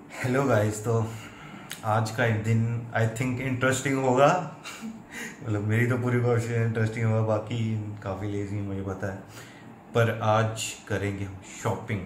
Hello guys. तो आज का एक दिन आई थिंक इंटरेस्टिंग होगा। मतलब मेरी तो पूरी कोशिश इंटरेस्टिंग होगा, बाकी काफ़ी लेजी मुझे पता है। पर आज करेंगे हम शॉपिंग।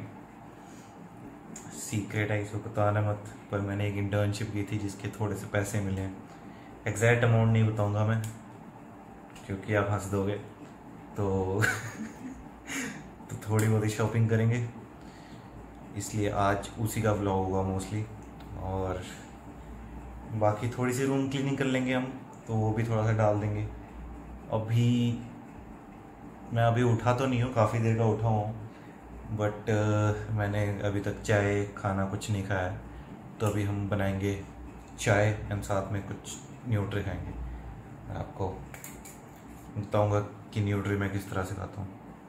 सीक्रेट है, इसको बताना मत। पर मैंने एक इंटर्नशिप की थी जिसके थोड़े से पैसे मिले हैं। एग्जैक्ट अमाउंट नहीं बताऊंगा मैं, क्योंकि आप हंस दोगे। तो तो थोड़ी बहुत ही शॉपिंग करेंगे, इसलिए आज उसी का व्लॉग होगा मोस्टली। और बाकी थोड़ी सी रूम क्लीनिंग कर लेंगे हम, तो वो भी थोड़ा सा डाल देंगे। अभी मैं अभी उठा तो नहीं हूँ, काफ़ी देर का उठा हूँ, बट मैंने अभी तक चाय खाना कुछ नहीं खाया है। तो अभी हम बनाएंगे चाय एंड साथ में कुछ न्यूट्री खाएंगे। मैं आपको बताऊँगा कि न्यूट्री मैं किस तरह से खाता हूँ।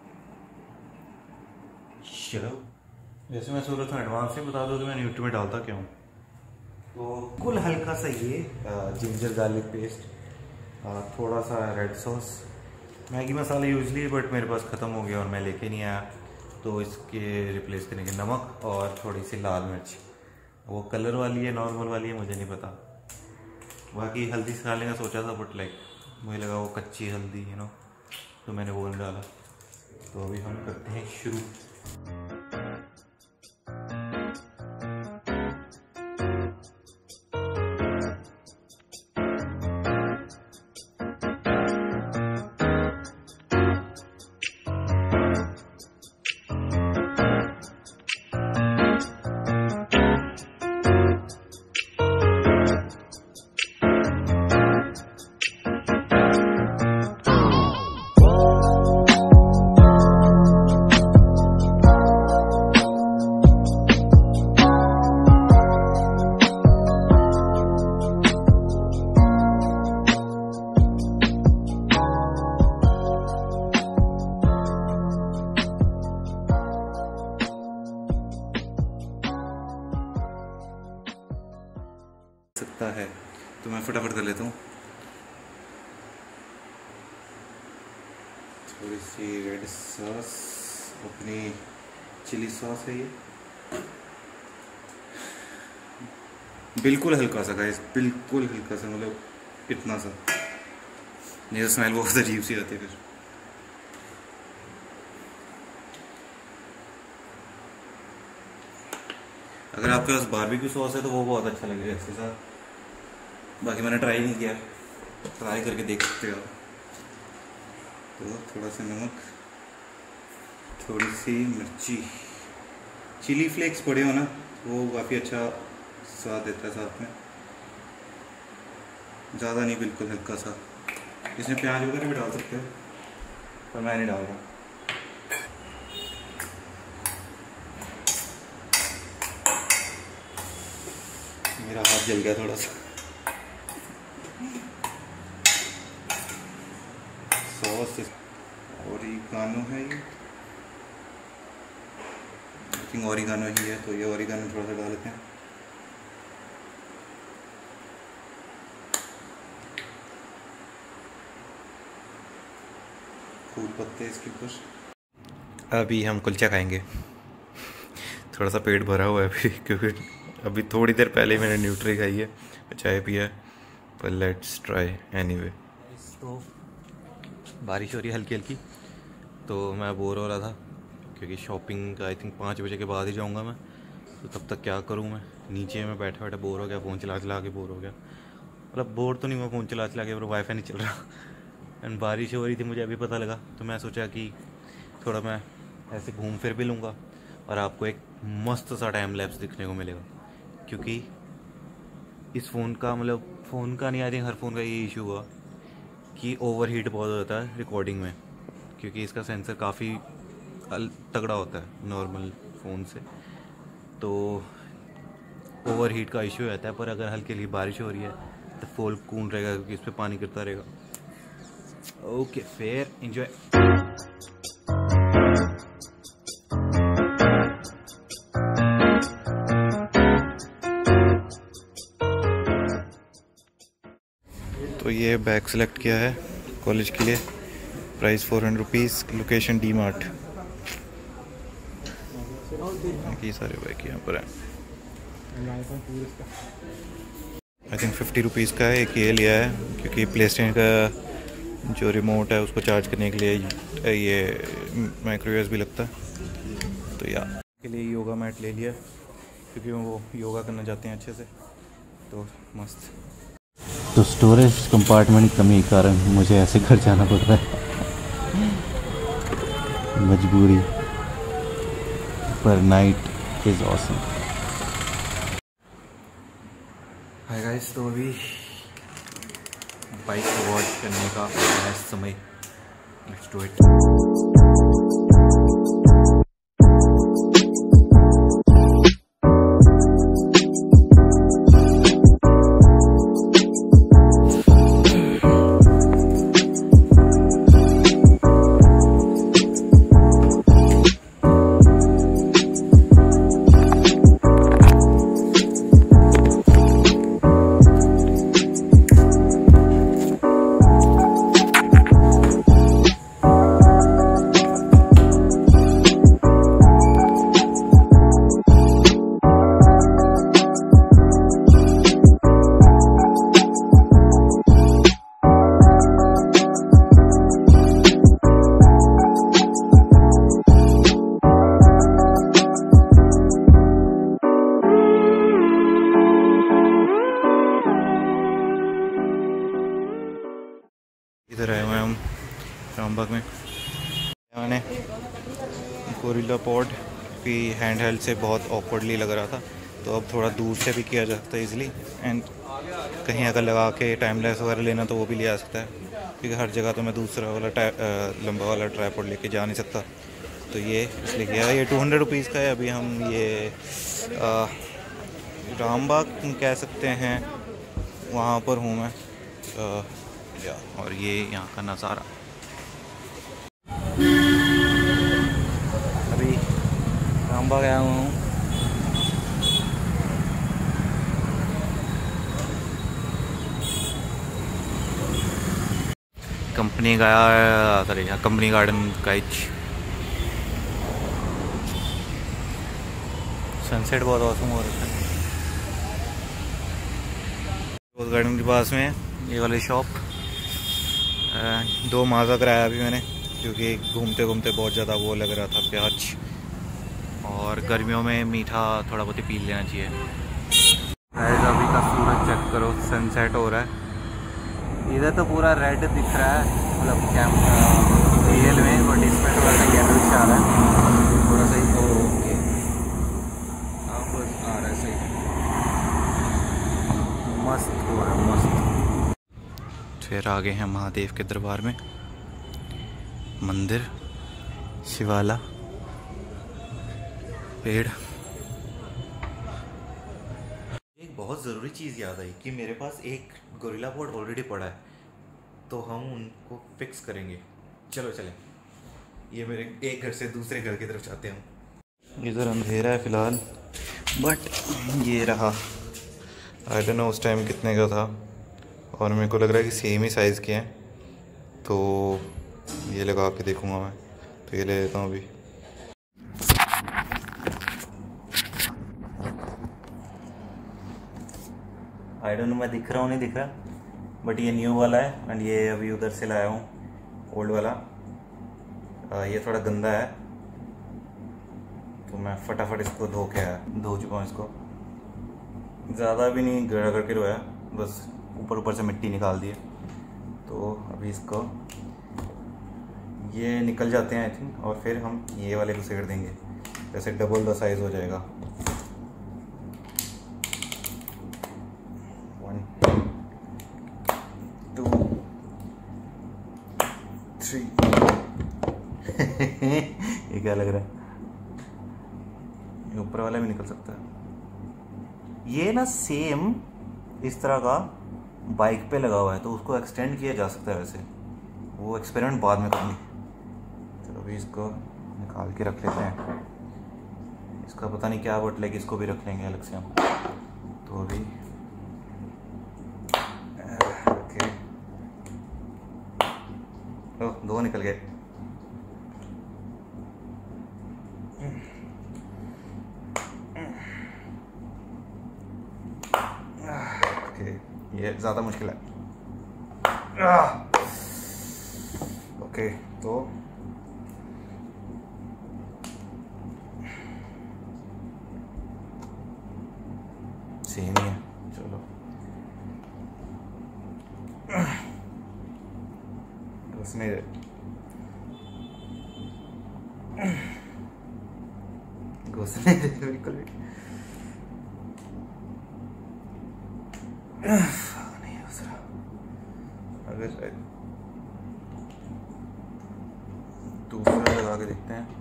चलो, जैसे मैं सोच रहा था एडवांस में बता दो कि मैं न्यूट्री में डालता क्यों। तो कुल हल्का सा ये जिंजर गार्लिक पेस्ट, थोड़ा सा red sauce, Maggi masala usually, but मेरे पास ख़त्म हो गया और मैं लेके नहीं आया, तो इसके रिप्लेस करने के नमक और थोड़ी सी लाल मिर्च। वो कलर वाली है नॉर्मल वाली है मुझे नहीं पता। बाकी हल्दी से डालने का सोचा था, बट लाइक मुझे लगा वो कच्ची हल्दी तो मैंने वो नहीं डाला। तो अभी हम करते हैं शुरू। सकता है तो मैं फटाफट कर लेता हूँ। थोड़ी सी रेड सॉस, अपनी चिली सॉस है ये, बिल्कुल हल्का सा गाइस, बिल्कुल हल्का सा, मतलब इतना सा नहीं तो स्मेल बहुत अजीब सी आती है फिर। अगर आपके पास बारबेक्यू सॉस है तो वो बहुत अच्छा लगेगा इसके साथ। बाकी मैंने ट्राई नहीं किया, ट्राई करके देख सकते हो। तो थोड़ा सा नमक, थोड़ी सी मिर्ची, चिली फ्लेक्स पड़े हो ना, वो काफ़ी अच्छा स्वाद देता है साथ में। ज़्यादा नहीं, बिल्कुल हल्का सा। इसमें प्याज वगैरह भी डाल सकते हो, पर मैं नहीं डाल रहा। मेरा हाथ जल गया थोड़ा सा। सॉस ओरिगानो है ये, आई थिंक ओरिगानो ही है, तो ये ओरिगानो थोड़ा सा डाल लेते हैं। फूल पत्ते इसके ऊपर। अभी हम कुलचा खाएंगे। थोड़ा सा पेट भरा हुआ है अभी, क्योंकि अभी थोड़ी देर पहले मैंने न्यूट्री खाई है, चाय पिया है। पर लेट्स ट्राई एनीवे। तो बारिश हो रही है हल्की हल्की, तो मैं बोर हो रहा था, क्योंकि शॉपिंग का आई थिंक 5 बजे के बाद ही जाऊंगा मैं। तो तब तक क्या करूं, मैं नीचे में बैठे बैठे बोर हो गया, फ़ोन चला चला के बोर हो गया। मतलब बोर तो नहीं हुआ, फ़ोन चला चला के, पर वाईफाई नहीं चल रहा। एंड बारिश हो रही थी, मुझे अभी पता लगा, तो मैं सोचा कि थोड़ा मैं ऐसे घूम फिर भी लूँगा और आपको एक मस्त सा टाइम लैप्स दिखने को मिलेगा। क्योंकि इस फ़ोन का, मतलब फ़ोन का नहीं, आई थिंक हर फ़ोन का ये इशू हुआ कि ओवर हीट बहुत होता है रिकॉर्डिंग में, क्योंकि इसका सेंसर काफ़ी तगड़ा होता है नॉर्मल फ़ोन से, तो ओवर हीट का इशू रहता है। पर अगर हल्की हल्की बारिश हो रही है तो फ़ोन कूल रहेगा, क्योंकि इस पर पानी गिरता रहेगा। Okay, fair enjoy. तो ये बैग सेलेक्ट किया है कॉलेज के लिए, price 400 rupees, location D Mart. बाकी सारे बाइक यहाँ पर हैं। आई थिंक 50 रुपीज़ का है। एक ये लिया है क्योंकि प्ले स्टेशन का जो रिमोट है उसको चार्ज करने के लिए ये माइक्रो यूएसबी लगता है। तो या के लिए योगा मैट ले लिया क्योंकि वो योगा करना चाहते हैं अच्छे से, तो मस्त। तो स्टोरेज कंपार्टमेंट की कमी के कारण मुझे ऐसे घर जाना पड़ रहा है, मजबूरी, पर night is awesome. Hi guys, तो अभी बाइक को वॉश करने का है समय। Let's do it. इधर आए हुए हैं हम रामबाग में। मैंने गोरिल्ला पॉड की हैंड हेल्ड से बहुत ऑकवर्डली लग रहा था, तो अब थोड़ा दूर से भी किया जा सकता है इजीली। एंड कहीं अगर लगा के टाइमलेस वगैरह लेना तो वो भी लिया सकता है, क्योंकि हर जगह तो मैं दूसरा वाला लंबा वाला ट्राइपॉड लेके जा नहीं सकता। तो ये इसलिए किया है। ये 200 रुपीज़ का है। अभी हम ये रामबाग कह सकते हैं, वहाँ पर हूँ मैं। और ये यहाँ का नज़ारा। अभी रामबाग आया हुआ हूँ। कंपनी का सॉरी कंपनी गार्डन का सनसेट बहुत औसम हो रहा है। रोज़ गार्डन के पास में ये वाली शॉप। 2 माज़ा कराया अभी मैंने, क्योंकि घूमते घूमते बहुत ज़्यादा वो लग रहा था प्याज, और गर्मियों में मीठा थोड़ा बहुत ही पी लेना चाहिए। अभी का सूरज चेक करो, सनसेट हो रहा है। इधर तो पूरा रेड दिख रहा है, मतलब क्या रियल में, बट इसमें थोड़ा सा येलो आ रहा है, थोड़ा सा ही। ओके, बस आ रहा है सही, मस्त हो रहा है, मस्त। फिर आगे हैं महादेव के दरबार में, मंदिर, शिवाला, पेड़। एक बहुत ज़रूरी चीज़ याद आई कि मेरे पास एक गोरिल्ला पॉड ऑलरेडी पड़ा है, तो हम उनको फिक्स करेंगे। चलो चलें। ये मेरे एक घर से दूसरे घर की तरफ जाते हैं। इधर अंधेरा है फ़िलहाल, बट ये रहा। आई डोंट नो उस टाइम कितने का था, और मेरे को लग रहा है कि सेम ही साइज़ के हैं, तो ये लगा के देखूँगा मैं। तो ये ले लेता हूँ अभी। आई डोंट नो मैं दिख रहा हूँ नहीं दिख रहा, बट ये न्यू वाला है। एंड ये अभी उधर से लाया हूँ ओल्ड वाला। ये थोड़ा गंदा है, तो मैं फटाफट इसको धो चुका हूँ इसको। ज़्यादा भी नहीं गड़ा करके धोया, बस ऊपर से मिट्टी निकाल दी है। तो अभी इसको ये निकल जाते हैं आई थिंक, और फिर हम ये वाले को सेड़ देंगे, जैसे डबल द साइज़ हो जाएगा। 1 2 3 ये क्या लग रहा है? ये ऊपर वाला भी निकल सकता है। ये ना सेम इस तरह का बाइक पे लगा हुआ है, तो उसको एक्सटेंड किया जा सकता है। वैसे वो एक्सपेरिमेंट बाद में करेंगे। चलो अभी इसको निकाल के रख लेते हैं। इसका पता नहीं क्या बट लेकिन इसको भी रख लेंगे अलग से हम। तो अभी ओके, ओह 2 निकल गए। ओके, ये ज़्यादा मुश्किल है। ओके, तो सेम ही है, चलो उसने घुसने दे बिल्कुल भी नहीं घुस रहा। अगर दूसरा लगा के देखते हैं।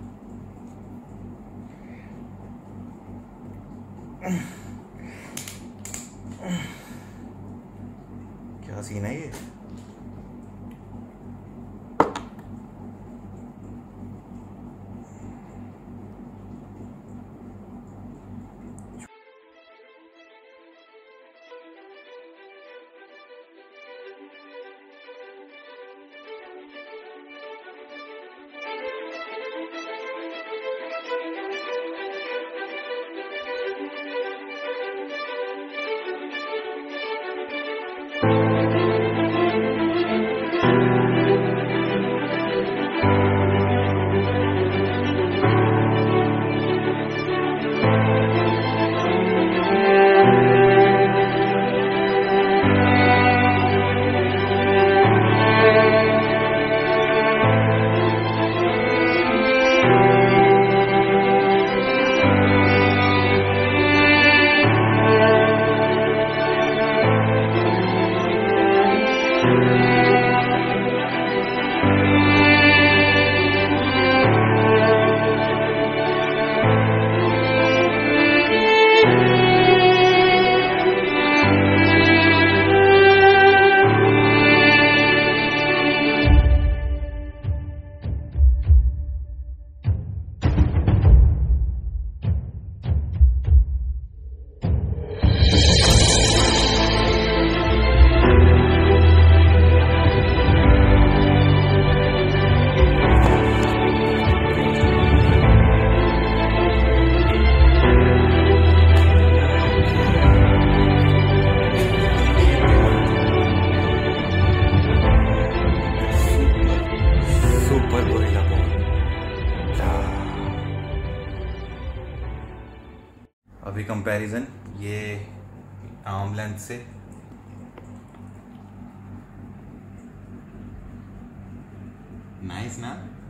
क्या सीन है ये? अभी कंपैरिजन ये आर्म लेंथ से, नाइस ना।